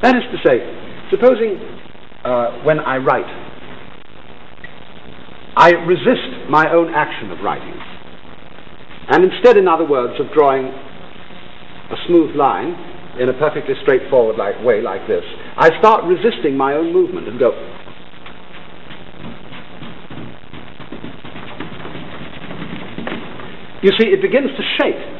That is to say, supposing when I write, I resist my own action of writing, and instead, in other words, of drawing a smooth line in a perfectly straightforward way like this, I start resisting my own movement and go. You see, it begins to shake.